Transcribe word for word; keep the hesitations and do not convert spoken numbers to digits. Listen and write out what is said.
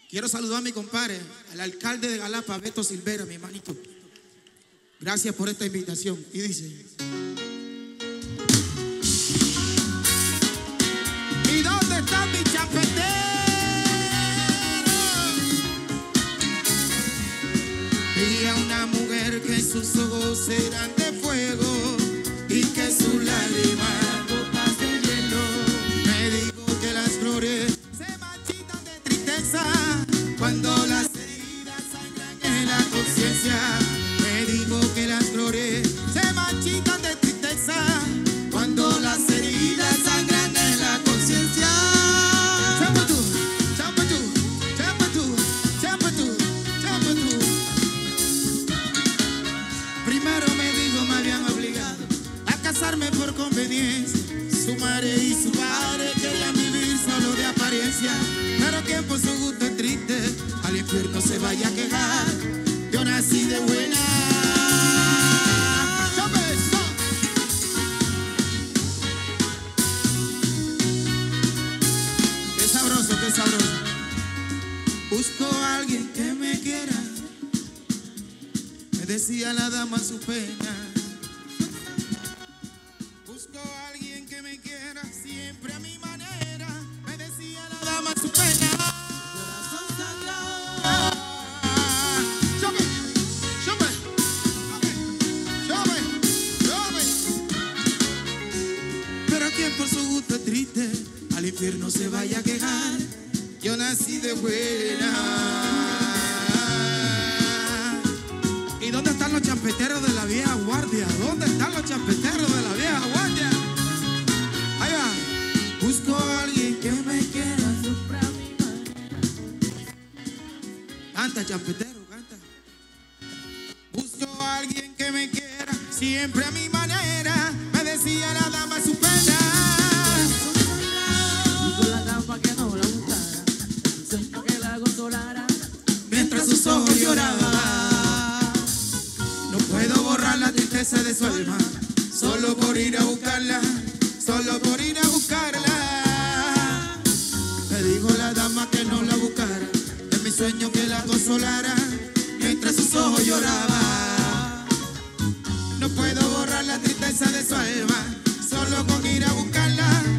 Quiero saludar a mi compadre, al alcalde de Galapa, Beto Silvera, mi hermanito. Gracias por esta invitación. Y dice: ¿y dónde está mi champetero? Vi a una mujer que sus ojos eran de fuego y que sus lágrimas gotas de hielo. Me dijo que las flores se marchitan de tristeza cuando las heridas sangran en la conciencia. Me dijo que las flores se marchitan de tristeza cuando las heridas sangran en la conciencia. Champetú, champetú, champetú, champetú, champetú. Primero me dijo me habían obligado a casarme por conveniencia. Su madre y su padre querían vivir solo de apariencia. Pero quien por su gusto es triste, al infierno se vaya a quejar. Yo nací de buena. Qué sabroso, qué sabroso. Busco a alguien que me quiera, me decía la dama en su pena. Busco a alguien que me quiera siempre a mi manera, me decía la dama en su pena. Corazón sangrado. Chome, chome, chome, chome. Pero quien por su gusto es triste, al infierno se vaya a quejar. Yo nací de buena. ¿Y dónde están los champeteros de la vieja guardia? ¿Dónde están los champeteros de la vieja guardia? Ahí va. Busco a alguien que me quiera. Canta, champetero, canta. Busco a alguien que me quiera siempre a mi manera, me decía la dama su pena. Busco la dama que no la gustara, sueño que la consolara, mientras sus ojos lloraban. No puedo borrar la tristeza de su alma, solo por ir a buscarla, solo por ir a buscarla. Me dijo la dama que no la buscara, en mi sueño que la consolara, mientras sus ojos lloraban. No puedo borrar la tristeza de su alma, solo con ir a buscarla,